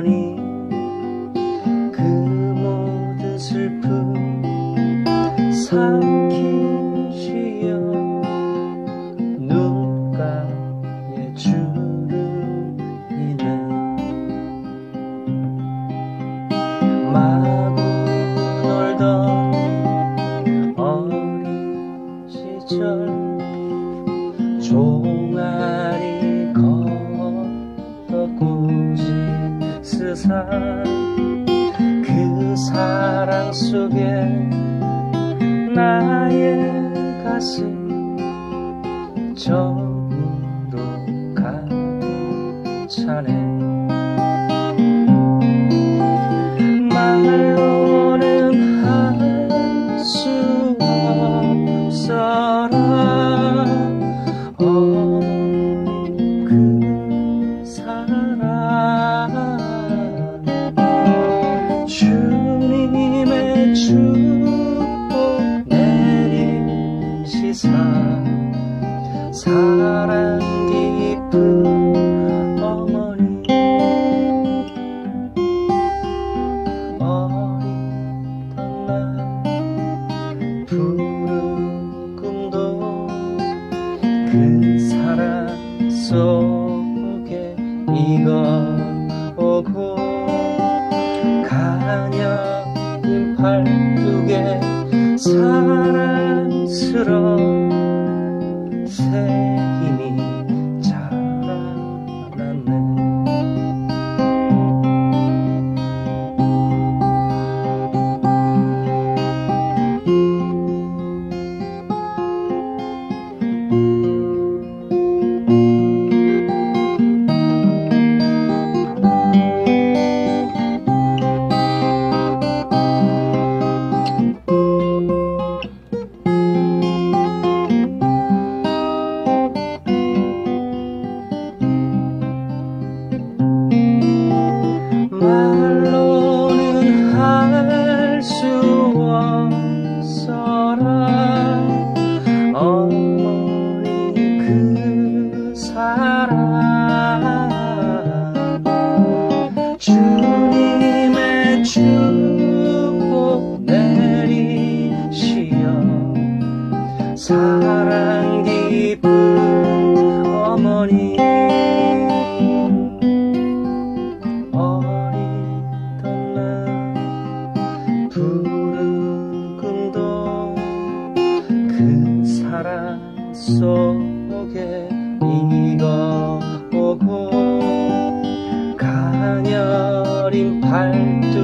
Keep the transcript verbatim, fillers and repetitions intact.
어머니 그 모든 슬픔 삼키시어 눈가에 주름이네. 마구 놀던 어린 시절 종아리 걷어꾸지 스산 그 사랑 속에 나의 가슴 정으로 가득 차네. 말로는 할 수 없어라 어머니 그 사랑. 주님의 축복 내리시사 사랑 깊은 어머니 어리던 날 푸른 꿈도 그 사랑 속에 익어오고 가녀린 팔뚝에 사랑스러운 새 힘이 자라났네. 말로는 할 수 없어라 어머니 그 사랑. 주님의 축복 내리시어 사랑 깊은 어머니 푸른 꿈도 그 사랑 속에 익어오고 가녀린 팔뚝